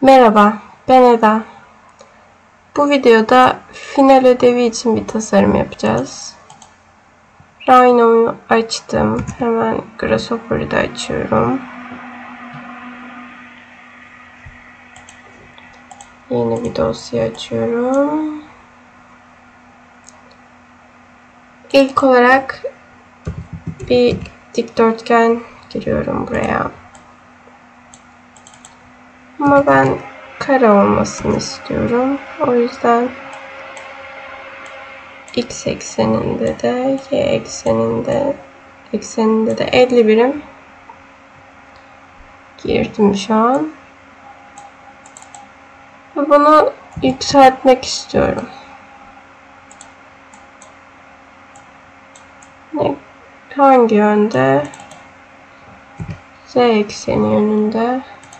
Merhaba, ben Eda. Bu videoda final ödevi için bir tasarım yapacağız. Rhino'yu açtım. Hemen Grasshopper'ı da açıyorum. Yeni bir dosya açıyorum. İlk olarak bir dikdörtgen giriyorum buraya. Ama ben kare olmasını istiyorum. O yüzden x ekseninde de y ekseninde de 50 birim girdim şu an. Ve bunu yükseltmek istiyorum. Hangi yönde? Z ekseni yönünde.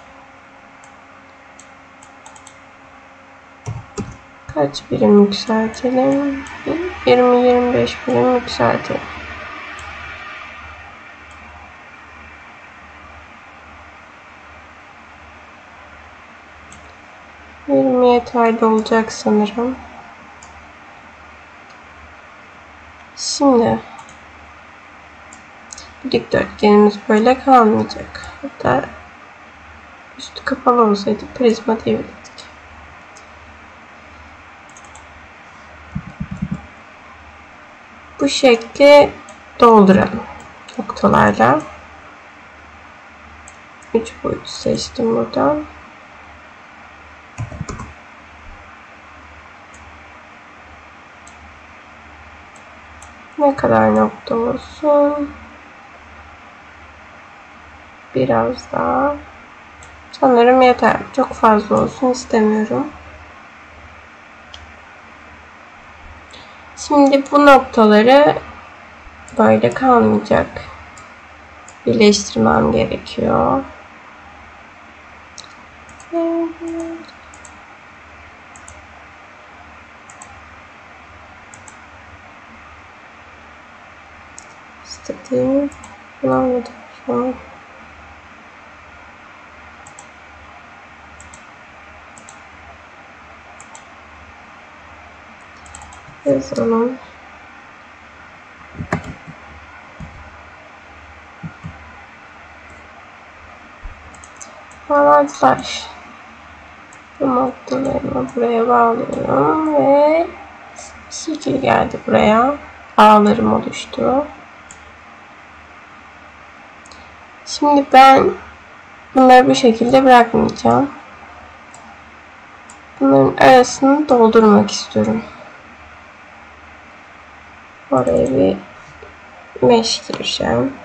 Kaç birim yükseltelim? 20-25 birim yükseltelim. Yeterli olacak sanırım. Şimdi dikdörtgenimiz böyle kalmayacak. Hatta üstü kapalı olsaydı prizma diyebilirdik. Bu şekli dolduralım noktalarla. 3 boyut seçtim buradan. Ne kadar nokta olsun? Biraz daha. Sanırım yeter. Çok fazla olsun istemiyorum. Şimdi bu noktaları böyle kalmayacak. Birleştirmem gerekiyor. İstediğimi bulamadım şu an. Yazalım. Bağlantılar. Bu noktalarımı buraya bağlıyorum ve şekil geldi buraya. Ağlarım oluştu. Şimdi ben bunları bu şekilde bırakmayacağım. Bunların arasını doldurmak istiyorum. Oraya bir mesh gireceğim.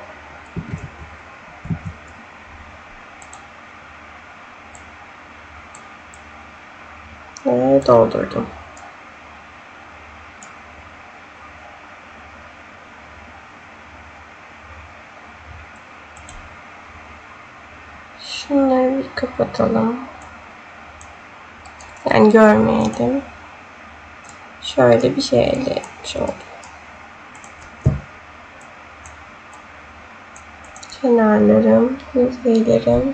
Ve doldurdum. Şunları bir kapatalım. Yani görmeyelim. Şöyle bir şey elde etmiş oldum. Kenarlarım, yüzeylerim.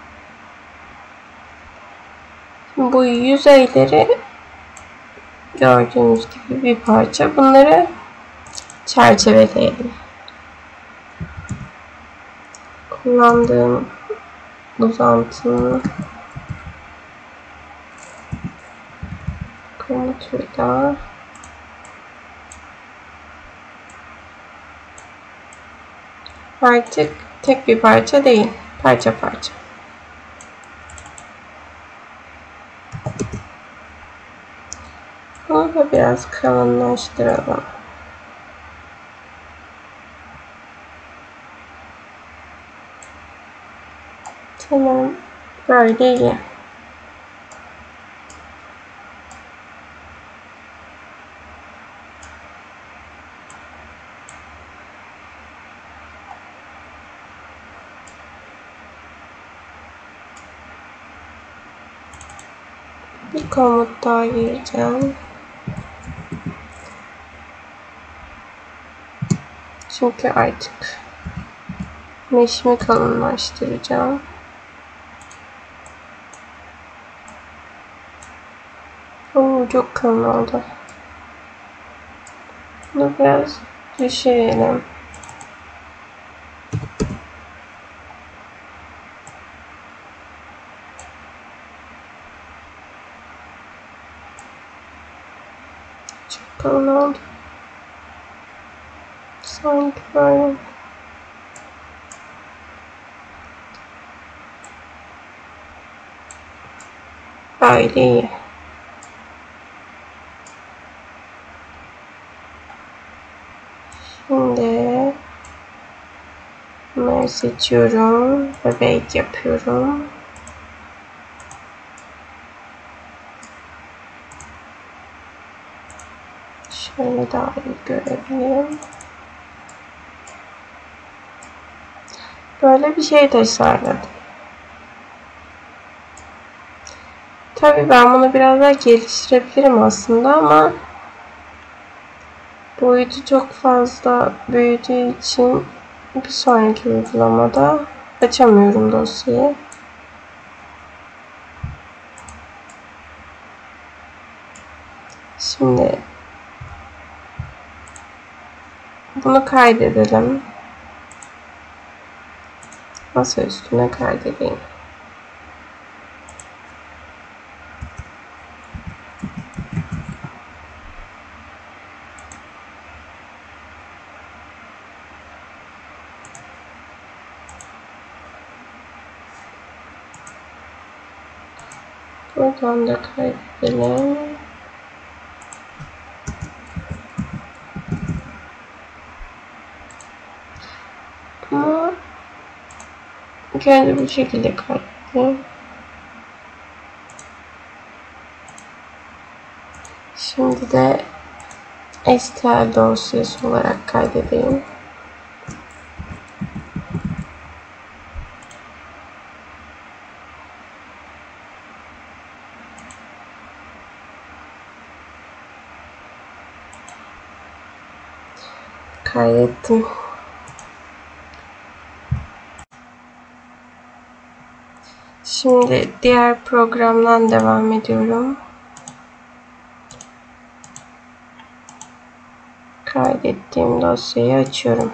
Bu yüzeyleri gördüğünüz gibi bir parça. Bunları çerçeveleyelim. Kullandığım uzantının komutuyla artık tek bir parça değil, parça parça. Bunu da biraz kalınlaştıralım. Tamam, böyle iyi. Bir komut daha gireceğim. Çünkü artık mesh'imi kalınlaştıracağım. çok kalın oldu. Bunu biraz düşürelim. Çok kalın oldu. Sanki böyle. Böyle iyi. Şimdi bunları seçiyorum ve bake yapıyorum. Şöyle daha iyi görebilirim. Böyle bir şey tasarladım. Tabii ben bunu biraz daha geliştirebilirim aslında ama boyutu çok fazla büyüdüğü için bir sonraki uygulamada açamıyorum dosyayı. Şimdi bunu kaydedelim. Masa üstüne kaydedeyim. Buradan da kaydedelim. Ama ilk önce bu şekilde kaydedeyim. Şimdi de STL dosyası olarak kaydedeyim. Kaydettim. Şimdi diğer programdan devam ediyorum. Kaydettiğim dosyayı açıyorum.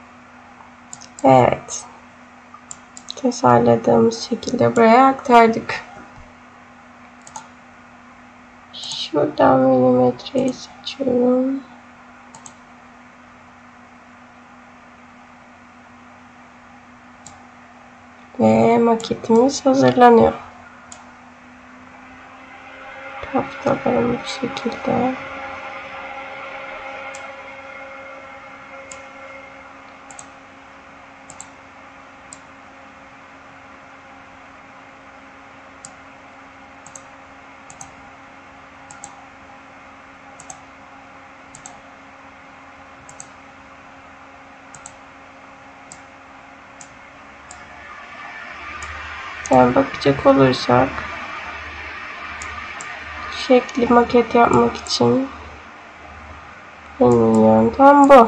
Evet. Tasarladığımız şekilde buraya aktardık. Şuradan milimetreyi seçiyorum. Ve maketimiz hazırlanıyor. Haftalarım bu şekilde. Yani bakacak olursak şekli maket yapmak için en iyi yöntem bu.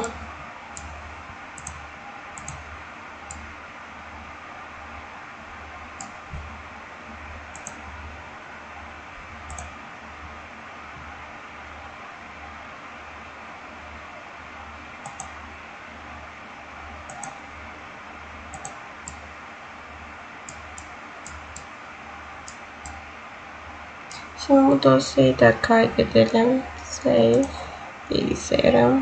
Şimdi bu dosyayı da kaydedelim. Save bilgisayarım.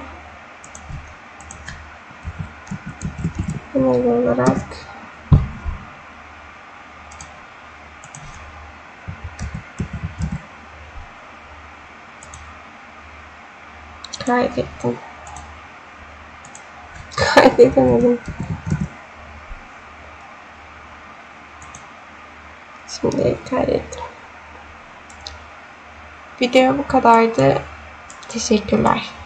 Genel olarak kaydettim. Kaydedemedim. Şimdi kaydettim. Video bu kadardı. Teşekkürler.